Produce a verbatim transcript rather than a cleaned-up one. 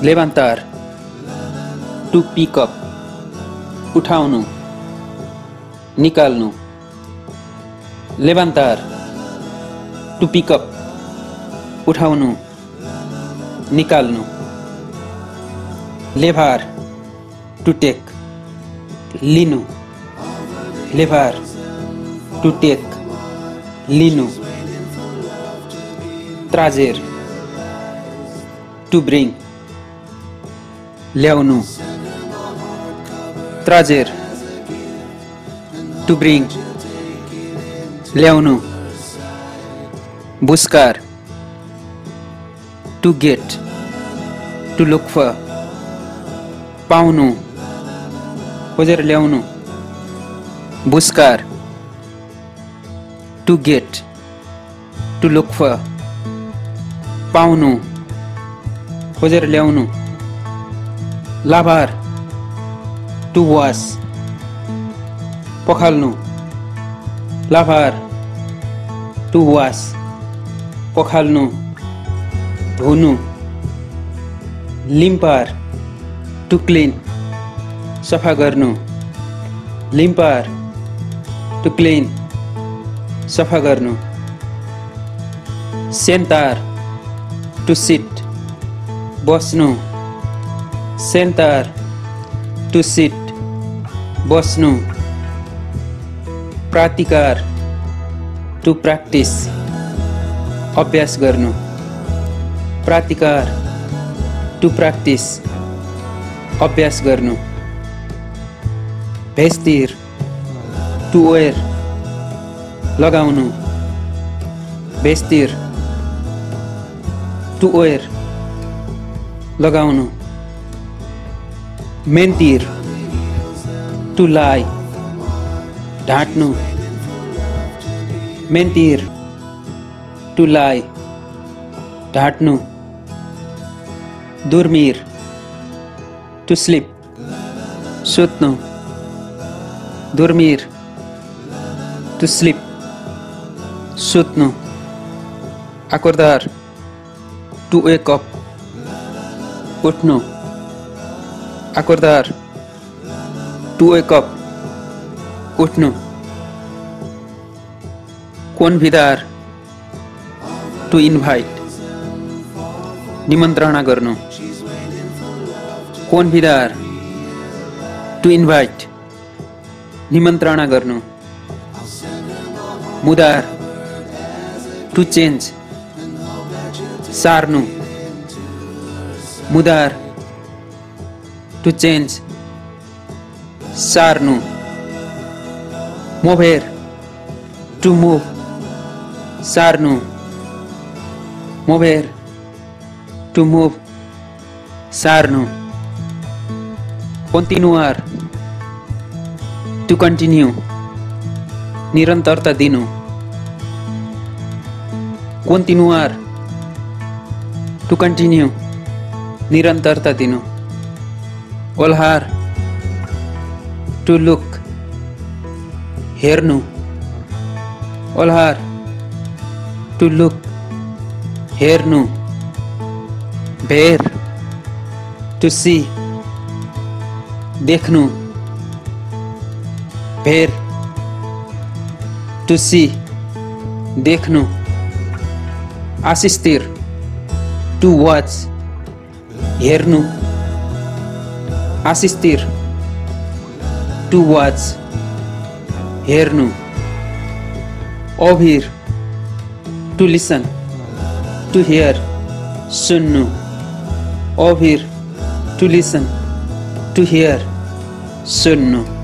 levantar, to pick up, उठाउनु, निकाल्नु, levantar, to pick up, उठाउनु, निकाल्नु, levar, to take, लिनु, levar, to take, लिनु, trazer, to bring, ल्याउनु, trazer, to bring, ल्याउनु, buscar, to get, to look for, पाउनु, खोजेर ल्याउनु, buscar, to get, to look for, पाउनु, खोजेर ल्याउनु, lavar, to wash, पखाल्नु, lavar, to wash, पखाल्नु, धुनु, limpar, to clean, सफा गर्नु, limpar, to clean, सफा गर्नु, sentar, to sit, बस्नु, sentar, to sit, बस्नु, praticar, to practice, अभ्यास गर्नु, praticar, to practice, अभ्यास गर्नु, vestir, to wear, लगाउनु, vestir, to wear, लगाउनु, mentir, to lie, ढाँट्नु, mentir, to lie, ढाँट्नु, dormir, to sleep, सुत्नु, dormir, to sleep, सुत्नु, acordar, to wake up, उठ्नु, acordar, to wake up, उठ्नु, convidar, to invite, निमन्त्रणा गर्नु, convidar, to invite, निमन्त्रणा गर्नु, mudar, to change, सार्नु, mudar, to change, सार्नु, mover, to move, सार्नु, mover, to move, सार्नु, continuar, to continue, निरन्तरता दिनु, continuar, to continue, निरन्तरता दिनु, olhar, to look, हेर्नु, olhar, to look, हेर्नु, ver, to see, देख्नु, ver, to see, देख्नु, assistir, to watch, हेर्नु, assistir, to watch, हेर्नु, ouvir, to listen, to hear, सुन्नु, ouvir, to listen, to hear, सुन्नु।